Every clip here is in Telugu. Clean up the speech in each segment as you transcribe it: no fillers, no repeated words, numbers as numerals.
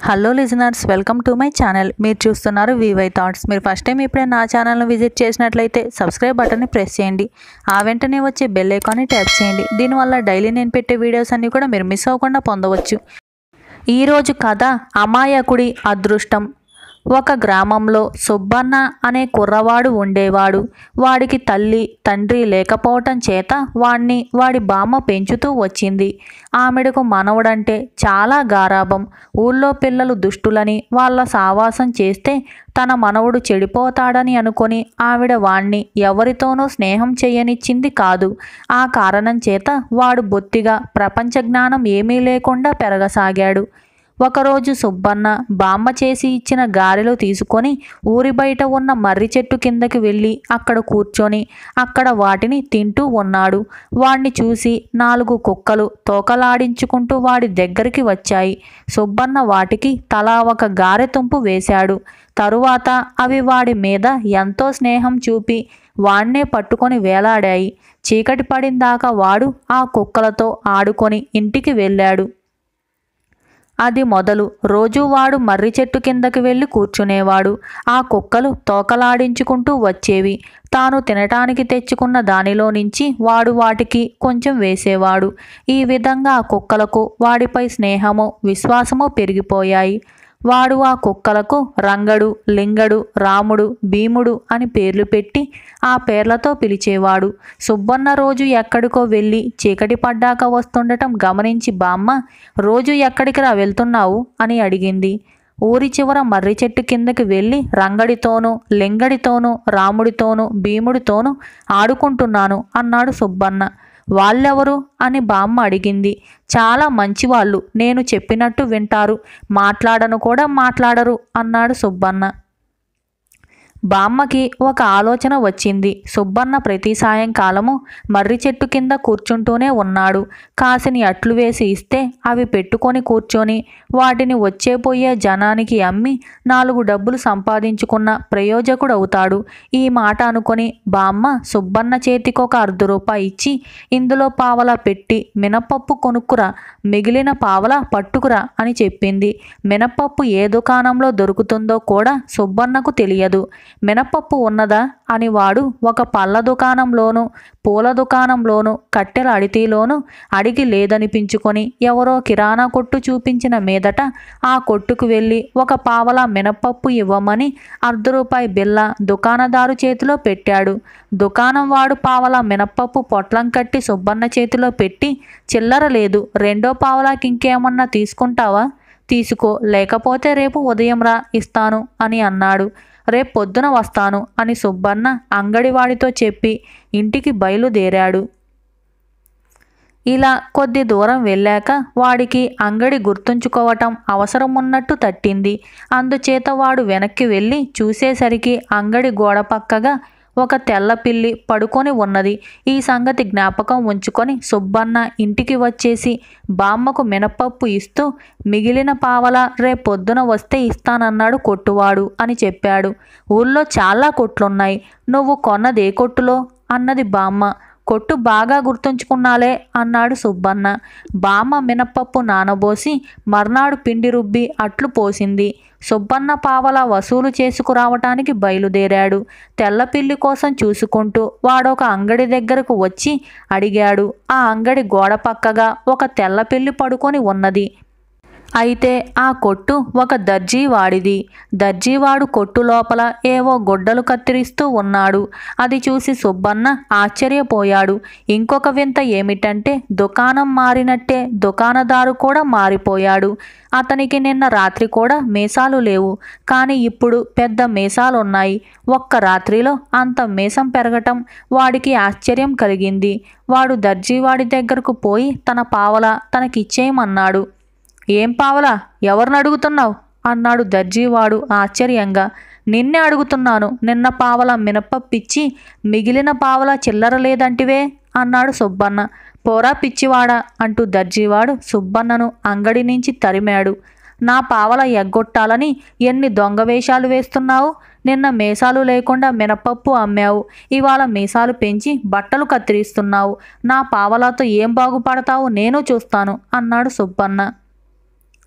Hello listeners, welcome to my channel. మీరు చూస్తున్నారు వివై థాట్స్. మీరు ఫస్ట్ టైం ఎప్పుడైనా నా ఛానల్ను విజిట్ చేసినట్లయితే సబ్స్క్రైబ్ బటన్ని ప్రెస్ చేయండి. ఆ వెంటనే వచ్చే బెల్ ఐకాన్ని ట్యాప్ చేయండి. దీనివల్ల డైలీ నేను పెట్టే వీడియోస్ అన్నీ కూడా మీరు మిస్ అవ్వకుండా పొందవచ్చు. ఈరోజు కథ అమాయకుడి అదృష్టం. ఒక గ్రామంలో సుబ్బన్న అనే కుర్రవాడు ఉండేవాడు. వాడికి తల్లి తండ్రి లేకపోవటం చేత వాడి బామ్మ పెంచుతూ వచ్చింది. ఆమెడకు మనవడంటే చాలా గారాబం. ఊళ్ళో పిల్లలు దుష్టులని వాళ్ళ సావాసం చేస్తే తన మనవడు చెడిపోతాడని అనుకొని ఆవిడ వాణ్ణి ఎవరితోనూ స్నేహం చేయనిచ్చింది కాదు. ఆ కారణం చేత వాడు బొత్తిగా ప్రపంచ జ్ఞానం ఏమీ లేకుండా పెరగసాగాడు. ఒకరోజు సుబ్బన్న బామ్మ చేసి ఇచ్చిన గారెలు తీసుకొని ఊరి బయట ఉన్న మర్రి చెట్టు కిందకి వెళ్ళి అక్కడ కూర్చొని అక్కడ వాటిని తింటూ ఉన్నాడు. వాణ్ణి చూసి 4 కుక్కలు తోకలాడించుకుంటూ వాడి దగ్గరికి వచ్చాయి. సుబ్బన్న వాటికి తలా ఒక గారె తుంపు వేశాడు. తరువాత అవి వాడి మీద ఎంతో స్నేహం చూపి వాణ్ణే పట్టుకొని వేలాడాయి. చీకటి పడిందాకా వాడు ఆ కుక్కలతో ఆడుకొని ఇంటికి వెళ్ళాడు. అది మొదలు రోజు వాడు మర్రి చెట్టు కిందకి వెళ్ళి కూర్చునేవాడు. ఆ కుక్కలు తోకలాడించుకుంటూ వచ్చేవి. తాను తినటానికి తెచ్చుకున్న దానిలో నుంచి వాడు వాటికి కొంచెం వేసేవాడు. ఈ విధంగా ఆ కుక్కలకు వాడిపై స్నేహము విశ్వాసము పెరిగిపోయాయి. వాడు ఆ కుక్కలకు రంగడు, లింగడు, రాముడు, భీముడు అని పేర్లు పెట్టి ఆ పేర్లతో పిలిచేవాడు. సుబ్బన్న రోజు ఎక్కడికో వెళ్ళి చీకటి పడ్డాక వస్తుండటం గమనించి బామ్మ, రోజు ఎక్కడికి వెళ్తున్నావు అని అడిగింది. ఊరి చివర మర్రి చెట్టు కిందకి వెళ్ళి రంగడితోనూ లింగడితోనూ రాముడితోనూ భీముడితోనూ ఆడుకుంటున్నాను అన్నాడు సుబ్బన్న. వాళ్ళెవరు అని బామ్మ అడిగింది. చాలా మంచివాళ్ళు, నేను చెప్పినట్టు వింటారు, మాట్లాడను కూడా మాట్లాడరు అన్నాడు సుబ్బన్న. బామ్మకి ఒక ఆలోచన వచ్చింది. సుబ్బన్న ప్రతి సాయంకాలము మర్రి చెట్టు కింద కూర్చుంటూనే ఉన్నాడు. కాసిని అట్లు వేసి ఇస్తే అవి పెట్టుకొని కూర్చొని వాటిని వచ్చేపోయే జనానికి అమ్మి 4 డబ్బులు సంపాదించుకున్న ప్రయోజకుడవుతాడు. ఈ మాట అనుకొని బామ్మ సుబ్బన్న చేతికొక 1/2 రూపాయి ఇచ్చి, ఇందులో పావలా పెట్టి మినపప్పు కొనుక్కురా, మిగిలిన పావలా పట్టుకురా అని చెప్పింది. మినపప్పు ఏ దుకాణంలో దొరుకుతుందో కూడా సుబ్బన్నకు తెలియదు. మినపప్పు ఉన్నదా అని వాడు ఒక పళ్ళ దుకాణంలోనూ పూల దుకాణంలోనూ కట్టెల అడితిలోనూ అడిగి లేదనిపించుకొని ఎవరో కిరాణా కొట్టు చూపించిన మీదట ఆ కొట్టుకు వెళ్ళి ఒక పావలా మినపప్పు ఇవ్వమని 1/2 రూపాయి బిల్ల దుకాణదారు చేతిలో పెట్టాడు. దుకాణం వాడు పావలా మినపప్పు పొట్లం కట్టి సుబ్బన్న చేతిలో పెట్టి, చిల్లర లేదు, 2వ పావలాకి ఇంకేమన్నా తీసుకుంటావా? తీసుకో, లేకపోతే రేపు ఉదయం రా, ఇస్తాను అని అన్నాడు. రేపు పొద్దున వస్తాను అని సుబ్బన్న అంగడివాడితో చెప్పి ఇంటికి బయలుదేరాడు. ఇలా కొద్ది దూరం వెళ్ళాక వాడికి అంగడి గుర్తుంచుకోవటం అవసరం ఉన్నట్టు తట్టింది. అందుచేత వాడు వెనక్కి వెళ్ళి చూసేసరికి అంగడి గోడ పక్కగా ఒక తెల్ల పిల్లి పడుకొని ఉన్నది. ఈ సంగతి జ్ఞాపకం ఉంచుకొని సుబ్బన్న ఇంటికి వచ్చేసి బామ్మకు మినపప్పు ఇస్తూ, మిగిలిన పావలా రేపొద్దున వస్తే ఇస్తానన్నాడు కొట్టువాడు అని చెప్పాడు. ఊళ్ళో చాలా కొట్లున్నాయి, నువ్వు కొన్నదే కొట్టులో అన్నది బామ్మ. కొట్టు బాగా గుర్తుంచుకున్నాలే అన్నాడు సుబ్బన్న. బామ్మ మినపప్పు నానబోసి మర్నాడు పిండి రుబ్బి అట్లు పోసింది. సుబ్బన్న పావలా వసూలు చేసుకురావటానికి బయలుదేరాడు. తెల్లపిల్లి కోసం చూసుకుంటూ వాడొక అంగడి దగ్గరకు వచ్చి అడిగాడు. ఆ అంగడి గోడ పక్కగా ఒక తెల్లపిల్లి పడుకొని ఉన్నది. అయితే ఆ కొట్టు ఒక దర్జీవాడిది. దర్జీవాడు కొట్టు లోపల ఏవో గుడ్డలు కత్తిరిస్తూ ఉన్నాడు. అది చూసి సుబ్బన్న ఆశ్చర్యపోయాడు. ఇంకొక వింత ఏమిటంటే దుకాణం మారినట్టే దుకాణదారు కూడా మారిపోయాడు. అతనికి నిన్న రాత్రి కూడా మీసాలు లేవు, కానీ ఇప్పుడు పెద్ద మీసాలున్నాయి. ఒక్క రాత్రిలో అంత మీసం పెరగటం వాడికి ఆశ్చర్యం కలిగింది. వాడు దర్జీవాడి దగ్గరకు పోయి తన పావలా తనకిచ్చేయమన్నాడు. ఏం పావలా, ఎవరిని అడుగుతున్నావు అన్నాడు దర్జీవాడు ఆశ్చర్యంగా. నిన్నే అడుగుతున్నాను, నిన్న పావలా మినపప్పిచ్చి మిగిలిన పావలా చిల్లర లేదంటివే అన్నాడు సుబ్బన్న. పోరా పిచ్చివాడా అంటూ దర్జీవాడు సుబ్బన్నను అంగడి నుంచి తరిమాడు. నా పావలా ఎగ్గొట్టాలని ఎన్ని దొంగ వేషాలు వేస్తున్నావు? నిన్న మీసాలు లేకుండా మినపప్పు అమ్మావు, ఇవాళ మీసాలు పెంచి బట్టలు కత్తిరిస్తున్నావు. నా పావలాతో ఏం బాగుపడతావు నేను చూస్తాను అన్నాడు సుబ్బన్న.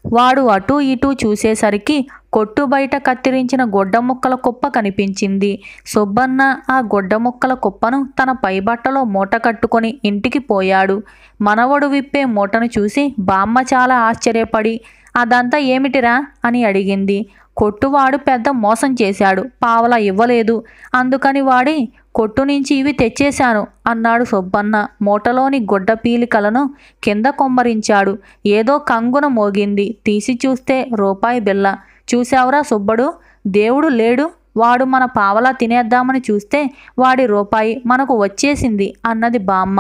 వాడు అటూ ఇటూ చూసేసరికి కొట్టు బయట కత్తిరించిన గొడ్డ ముక్కల కుప్ప కనిపించింది. సుబ్బన్న ఆ గొడ్డ ముక్కల కుప్పను తన పైబట్టలో మూట కట్టుకొని ఇంటికి పోయాడు. మనవడు విప్పే మూటను చూసి బామ్మ చాలా ఆశ్చర్యపడి, అదంతా ఏమిటిరా అని అడిగింది. కొట్టువాడు పెద్ద మోసం చేశాడు, పావలా ఇవ్వలేదు, అందుకని వాడి కొట్టు నుంచి ఇవి తెచ్చేశాను అన్నాడు సుబ్బన్న. మూటలోని గుడ్డ పీలికలను కింద కొమ్మరించాడు. ఏదో కంగున మోగింది. తీసి చూస్తే రూపాయి బిళ్ళ. చూశావురా సుబ్బడు, దేవుడు లేడు, వాడు మన పావలా తినేద్దామని చూస్తే వాడి రూపాయి మనకు వచ్చేసింది అన్నది బామ్మ.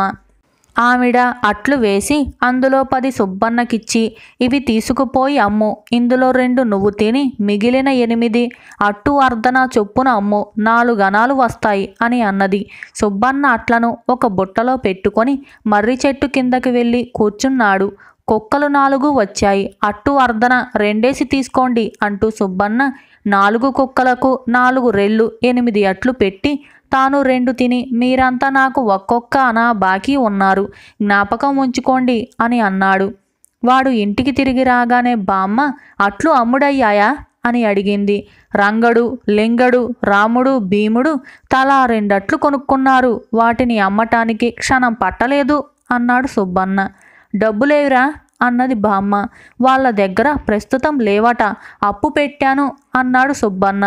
ఆవిడ అట్లు వేసి అందులో 10 సుబ్బన్నకిచ్చి, ఇవి తీసుకుపోయి అమ్ము, ఇందులో 2 నువ్వు తిని మిగిలిన 8 అట్టు అర్ధన చొప్పున అమ్ము, 4 అణాలు వస్తాయి అని అన్నది. సుబ్బన్న అట్లను ఒక బుట్టలో పెట్టుకొని మర్రి చెట్టు కిందకి వెళ్ళి కూర్చున్నాడు. కుక్కలు 4 వచ్చాయి. అట్టు అర్ధన 2 తీసుకోండి అంటూ సుబ్బన్న 4 కుక్కలకు 4 రెళ్ళు 8 అట్లు పెట్టి తాను 2 తిని, మీరంతా నాకు ఒక్కొక్క అనా బాకీ ఉన్నారు, జ్ఞాపకం ఉంచుకోండి అని అన్నాడు. వాడు ఇంటికి తిరిగి రాగానే బామ్మ, అట్లు అమ్ముడయ్యాయా అని అడిగింది. రంగడు, లింగడు, రాముడు, భీముడు తలా 2 అట్లు కొనుక్కున్నారు, వాటిని అమ్మటానికి క్షణం పట్టలేదు అన్నాడు సుబ్బన్న. డబ్బులేవిరా అన్నది బామ్మ. వాళ్ళ దగ్గర ప్రస్తుతం లేవట, అప్పు పెట్టాను అన్నాడు సుబ్బన్న.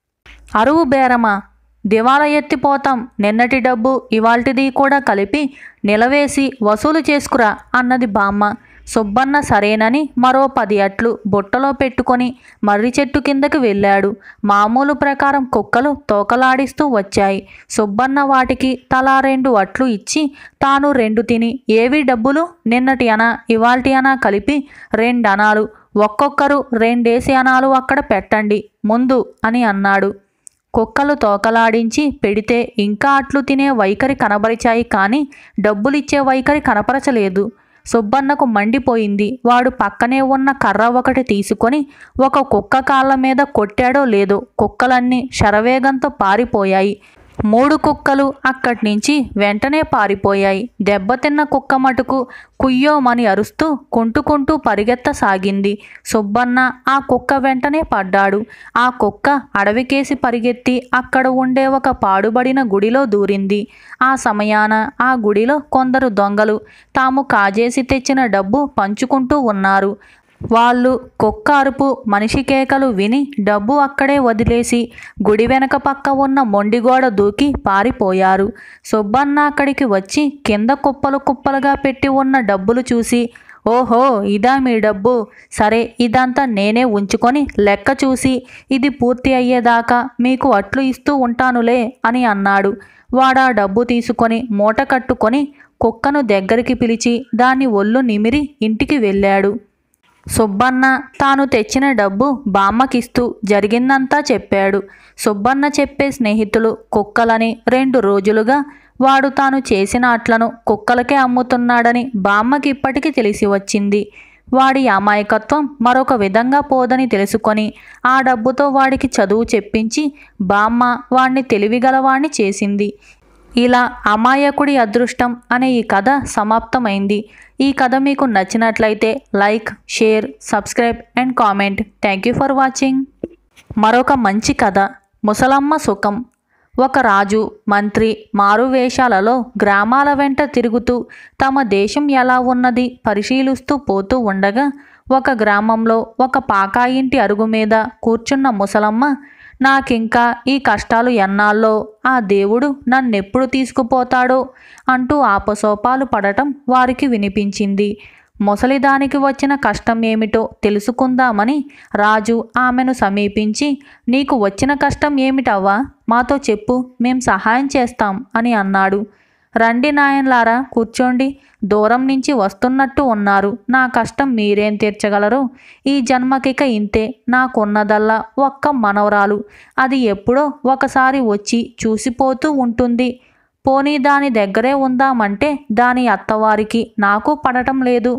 అరువు బేరమా, దివాలా ఎత్తిపోతాం, నిన్నటి డబ్బు ఇవాల్టిది కూడా కలిపి నిలవేసి వసూలు చేసుకురా అన్నది బామ్మ. సుబ్బన్న సరేనని మరో 10 అట్లు బుట్టలో పెట్టుకొని మర్రి చెట్టు కిందకి వెళ్ళాడు. మామూలు ప్రకారం కుక్కలు తోకలాడిస్తూ వచ్చాయి. సుబ్బన్న వాటికి తలా 2 అట్లు ఇచ్చి తాను 2 తిని, ఏవి డబ్బులు, నిన్నటి అనా ఇవాల్టి అనా కలిపి 2 అణాలు, ఒక్కొక్కరు 2 అణాలు అక్కడ పెట్టండి ముందు అని అన్నాడు. కుక్కలు తోకలాడించి పెడితే ఇంకా అట్లు తినే వైఖరి కనబరిచాయి, కానీ డబ్బులిచ్చే వైఖరి కనపరచలేదు. సుబ్బన్నకు మండిపోయింది. వాడు పక్కనే ఉన్న కర్ర ఒకటి తీసుకొని ఒక కుక్క కాళ్ళ మీద కొట్టాడో లేదో కుక్కలన్నీ శరవేగంతో పారిపోయాయి. 3 కుక్కలు అక్కడి నుంచి వెంటనే పారిపోయాయి. దెబ్బతిన్న కుక్క మటుకు కుయ్యోమని అరుస్తూ కుంటుకుంటూ పరిగెత్తసాగింది. సుబ్బన్న ఆ కుక్క వెంటనే పడ్డాడు. ఆ కుక్క అడవికేసి పరిగెత్తి అక్కడ ఉండే ఒక పాడుబడిన గుడిలో దూరింది. ఆ సమయాన ఆ గుడిలో కొందరు దొంగలు తాము కాజేసి తెచ్చిన డబ్బు పంచుకుంటూ ఉన్నారు. వాళ్ళు కుక్క అరుపు, మనిషి కేకలు విని డబ్బు అక్కడే వదిలేసి గుడి వెనక పక్క ఉన్న మొండిగోడ దూకి పారిపోయారు. సుబ్బన్న అక్కడికి వచ్చి కింద కుప్పలు కుప్పలుగా పెట్టి ఉన్న డబ్బులు చూసి, ఓహో ఇదా మీ డబ్బు, సరే ఇదంతా నేనే ఉంచుకొని లెక్క చూసి ఇది పూర్తి అయ్యేదాకా మీకు అట్లు ఇస్తూ ఉంటానులే అని అన్నాడు. వాడా డబ్బు తీసుకొని మూట కట్టుకొని కుక్కను దగ్గరికి పిలిచి దాని ఒళ్ళు నిమిరి ఇంటికి వెళ్ళాడు. సుబ్బన్న తాను తెచ్చిన డబ్బు బామ్మకిస్తూ జరిగిందంతా చెప్పాడు. సుబ్బన్న చెప్పే స్నేహితులు కుక్కలని 2 రోజులుగా వాడు తాను చేసిన అట్లను కుక్కలకే అమ్ముతున్నాడని బామ్మకి ఇప్పటికీ తెలిసి వచ్చింది. వాడి అమాయకత్వం మరొక విధంగా పోదని తెలుసుకొని ఆ డబ్బుతో వాడికి చదువు చెప్పించి బామ్మ వాణ్ణి తెలివిగలవాణ్ణి చేసింది. ఇలా అమాయకుడి అదృష్టం అనే ఈ కథ సమాప్తమైంది. ఈ కథ మీకు నచ్చినట్లయితే like, share, subscribe and comment. Thank you for watching. మరొక మంచి కథ, ముసలమ్మ సుఖం. ఒక రాజు, మంత్రి మారువేషాలలో గ్రామాల వెంట తిరుగుతూ తమ దేశం ఎలా ఉన్నది పరిశీలిస్తూ పోతూ ఉండగా ఒక గ్రామంలో ఒక పాకాయింటి అరుగు మీద కూర్చున్న ముసలమ్మ, నాకింకా ఈ కష్టాలు ఎన్నాళ్ళో, ఆ దేవుడు నన్నెప్పుడు తీసుకుపోతాడో అంటూ ఆపసోపాలు పడటం వారికి వినిపించింది. ముసలిదానికి వచ్చిన కష్టం ఏమిటో తెలుసుకుందామని రాజు ఆమెను సమీపించి, నీకు వచ్చిన కష్టం ఏమిటవ్వా, మాతో చెప్పు, మేం సహాయం చేస్తాం అని అన్నాడు. రండి నాయన్లారా, కూర్చోండి, దూరం నుంచి వస్తున్నట్టు ఉన్నారు, నా కష్టం మీరేం తీర్చగలరు, ఈ జన్మకిక ఇంతే, నాకున్నదల్లా ఒక్క మనవరాలు, అది ఎప్పుడో ఒకసారి వచ్చి చూసిపోతూ ఉంటుంది, పోనీ దాని దగ్గరే ఉందామంటే దాని అత్తవారికి నాకు పడటం లేదు,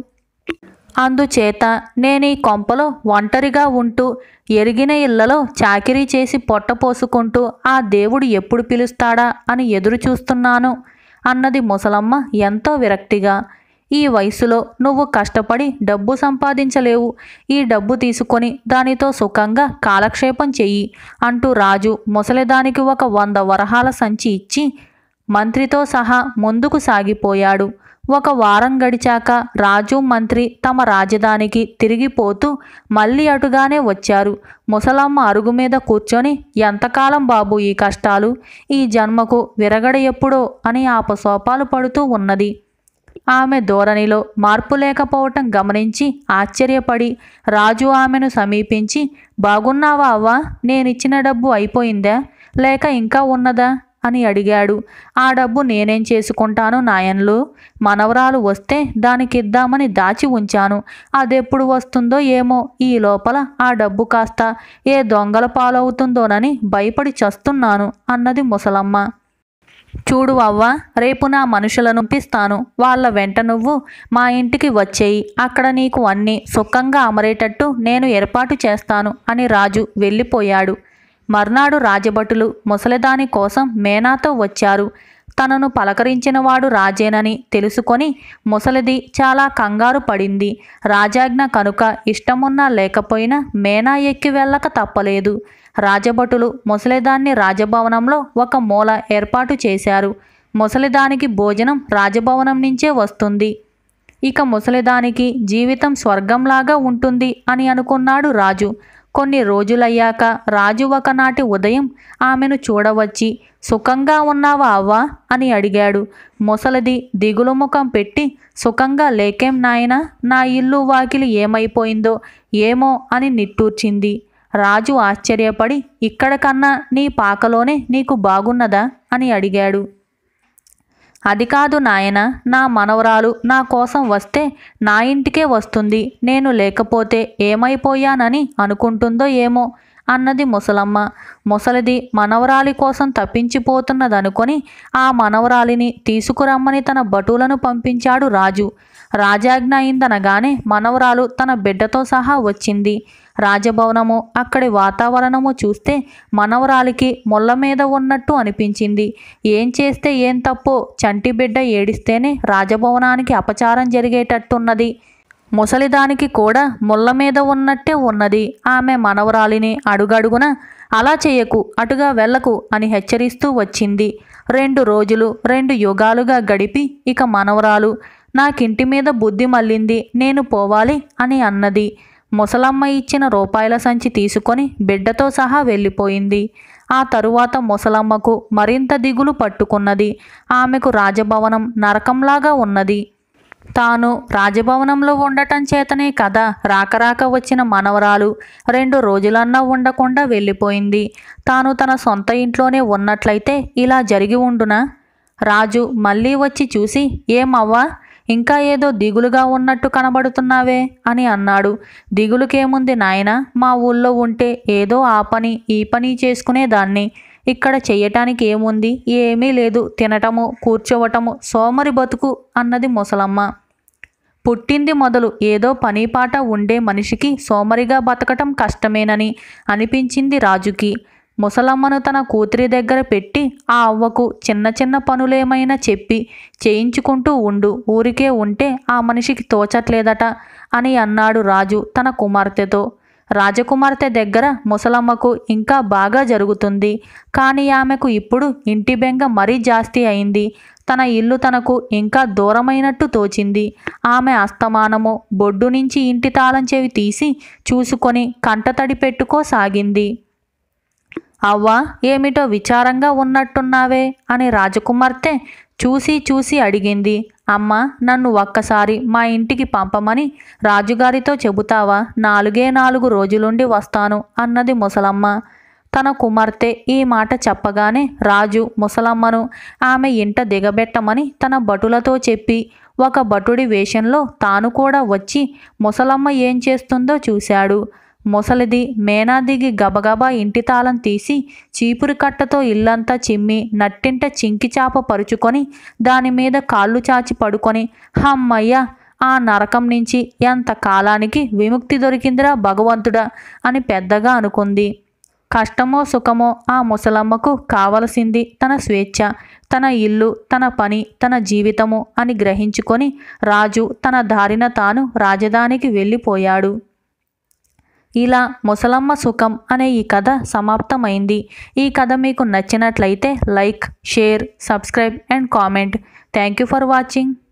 అందుచేత నేను ఈ కొంపలో ఒంటరిగా ఉంటూ ఎరిగిన ఇళ్లలో చాకిరీ చేసి పొట్టపోసుకుంటూ ఆ దేవుడు ఎప్పుడు పిలుస్తాడా అని ఎదురు చూస్తున్నాను అన్నది ముసలమ్మ ఎంతో విరక్తిగా. ఈ వయసులో నువ్వు కష్టపడి డబ్బు సంపాదించలేవు. ఈ డబ్బు తీసుకొని దానితో సుఖంగా కాలక్షేపం చెయ్యి అంటూ రాజు ముసలిదానికి ఒక 100 వరహాల సంచి ఇచ్చి మంత్రితో సహా ముందుకు సాగిపోయాడు. ఒక వారం గడిచాక రాజు మంత్రి తమ రాజధానికి తిరిగిపోతూ మళ్ళీ అటుగానే వచ్చారు. ముసలమ్మ అరుగు మీద కూర్చొని, ఎంతకాలం బాబు ఈ కష్టాలు, ఈ జన్మకు విరగడ ఎప్పుడో అని ఆపసోపాలు పడుతూ ఉన్నది. ఆమె ధోరణిలో మార్పు లేకపోవటం గమనించి ఆశ్చర్యపడి రాజు ఆమెను సమీపించి, బాగున్నావా అవ్వా, నేనిచ్చిన డబ్బు అయిపోయిందా లేక ఇంకా ఉన్నదా అని అడిగాడు. ఆ డబ్బు నేనేం చేసుకుంటాను నాయన్లు, మనవరాలు వస్తే దానికిద్దామని దాచి ఉంచాను. అదెప్పుడు వస్తుందో ఏమో, ఈ లోపల ఆ డబ్బు కాస్త ఏ దొంగల పాలవుతుందోనని భయపడి చస్తున్నాను అన్నది ముసలమ్మ. చూడు అవ్వ, రేపు నా మనుషులను పంపిస్తాను. వాళ్ళ వెంట నువ్వు మా ఇంటికి వచ్చేయి. అక్కడ నీకు అన్నీ సుఖంగా అమరేటట్టు నేను ఏర్పాటు చేస్తాను అని రాజు వెళ్ళిపోయాడు. మర్నాడు రాజభటులు ముసలిదాని కోసం మేనాతో వచ్చారు. తనను పలకరించినవాడు రాజేనని తెలుసుకొని ముసలిది చాలా కంగారు పడింది. రాజాజ్ఞ కనుక ఇష్టమున్నా లేకపోయినా మేనా ఎక్కి వెళ్ళక తప్పలేదు. రాజభటులు ముసలిదాన్ని రాజభవనంలో ఒక మూల ఏర్పాటు చేశారు. ముసలిదానికి భోజనం రాజభవనం నుంచే వస్తుంది. ఇక ముసలిదానికి జీవితం స్వర్గంలాగా ఉంటుంది అని అనుకున్నాడు రాజు. కొన్ని రోజులయ్యాక రాజు ఒకనాటి ఉదయం ఆమెను చూడవచ్చి, సుఖంగా ఉన్నావా అవ్వా అని అడిగాడు. ముసలిది దిగులు ముఖం పెట్టి, సుఖంగా లేకేం నాయనా, నా ఇల్లు వాకిలి ఏమైపోయిందో ఏమో అని నిట్టూర్చింది. రాజు ఆశ్చర్యపడి, ఇక్కడ కన్నా నీ పాకలోనే నీకు బాగున్నదా అని అడిగాడు. అది కాదు నాయన, నా మనవరాలు నా కోసం వస్తే నా ఇంటికే వస్తుంది. నేను లేకపోతే ఏమైపోయానని అనుకుంటుందో ఏమో అన్నది ముసలమ్మ. ముసలిది మనవరాలి కోసం తప్పించిపోతున్నదనుకొని ఆ మనవరాలిని తీసుకురమ్మని తన భటులను పంపించాడు రాజు. రాజాజ్ఞ అయిందనగానే మనవరాలు తన బిడ్డతో సహా వచ్చింది. రాజభవనము అక్కడి వాతావరణము చూస్తే మనవరాలికి ముళ్ళ మీద ఉన్నట్టు అనిపించింది. ఏం చేస్తే ఏం తప్పో, చంటి బిడ్డ ఏడిస్తేనే రాజభవనానికి అపచారం జరిగేటట్టున్నది. ముసలిదానికి కూడా ముళ్ళ మీద ఉన్నట్టే ఉన్నది. ఆమె మనవరాలిని అడుగడుగున అలా చేయకు, అటుగా వెళ్ళకు అని హెచ్చరిస్తూ వచ్చింది. 2 రోజులు 2 యుగాలుగా గడిపి ఇక మనవరాలు, నాకింటి మీద బుద్ధి మళ్ళింది, నేను పోవాలి అని అన్నది. ముసలమ్మ ఇచ్చిన రూపాయల సంచి తీసుకొని బిడ్డతో సహా వెళ్ళిపోయింది. ఆ తరువాత ముసలమ్మకు మరింత దిగులు పట్టుకున్నది. ఆమెకు రాజభవనం నరకంలాగా ఉన్నది. తాను రాజభవనంలో ఉండటం చేతనే కదా రాకరాక వచ్చిన మనవరాలు 2 రోజులన్నా ఉండకుండా వెళ్ళిపోయింది. తాను తన సొంత ఇంట్లోనే ఉన్నట్లయితే ఇలా జరిగి ఉండునా? రాజు మళ్ళీ వచ్చి చూసి, ఏమవ్వా, ఇంకా ఏదో దిగులుగా ఉన్నట్టు కనబడుతున్నావే అని అన్నాడు. దిగులుకేముంది నాయనా, మా ఊళ్ళో ఉంటే ఏదో ఆ పని ఈ పని చేసుకునేదాన్ని. ఇక్కడ చెయ్యటానికి ఏముంది, ఏమీ లేదు, తినటము కూర్చోవటము, సోమరి బతుకు అన్నది ముసలమ్మ. పుట్టింది మొదలు ఏదో పనిపాట ఉండే మనిషికి సోమరిగా బతకటం కష్టమేనని అనిపించింది రాజుకి. ముసలమ్మను తన కూతురి దగ్గర పెట్టి, ఆ అవ్వకు చిన్న చిన్న పనులేమైనా చెప్పి చేయించుకుంటూ ఉండు, ఊరికే ఉంటే ఆ మనిషికి తోచట్లేదట అని అన్నాడు రాజు తన కుమార్తెతో. రాజకుమార్తె దగ్గర ముసలమ్మకు ఇంకా బాగా జరుగుతుంది. కానీ ఆమెకు ఇప్పుడు ఇంటి బెంగ మరీ జాస్తి అయింది. తన ఇల్లు తనకు ఇంకా దూరమైనట్టు తోచింది. ఆమె అస్తమానము బొడ్డు నుంచి ఇంటి తాళం చెవి తీసి చూసుకొని కంటతడి పెట్టుకోసాగింది. అవ్వా, ఏమిటో విచారంగా ఉన్నట్టున్నావే అని రాజకుమార్తె చూసి చూసి అడిగింది. అమ్మ, నన్ను ఒక్కసారి మా ఇంటికి పంపమని రాజుగారితో చెబుతావా? 4 రోజులుండి వస్తాను అన్నది ముసలమ్మ. తన కుమార్తె ఈ మాట చెప్పగానే రాజు ముసలమ్మను ఆమె ఇంట దిగబెట్టమని తన భటులతో చెప్పి ఒక భటుడి వేషంలో తాను కూడా వచ్చి ముసలమ్మ ఏం చేస్తుందో చూశాడు. ముసలిది మేనా దిగి గబగబా ఇంటి తాళం తీసి చీపురు కట్టతో ఇల్లంతా చిమ్మి నట్టింట చింకి చాప పరుచుకొని దానిమీద కాళ్ళు చాచి పడుకొని, హమ్మయ్య, ఆ నరకం నుంచి ఎంత కాలానికి విముక్తి దొరికిందిరా భగవంతుడా అని పెద్దగా అనుకుంది. కష్టమో సుఖమో ఆ ముసలమ్మకు కావలసింది తన స్వేచ్ఛ. తన ఇల్లు, తన పని, తన జీవితము అని గ్రహించుకొని రాజు తన దారిన తాను రాజధానికి వెళ్ళిపోయాడు. ఇలా ముసలమ్మ సుఖం అనే ఈ కథ సమాప్తమైంది. ఈ కథ మీకు నచ్చినట్లయితే like, share, subscribe and comment. Thank you for watching.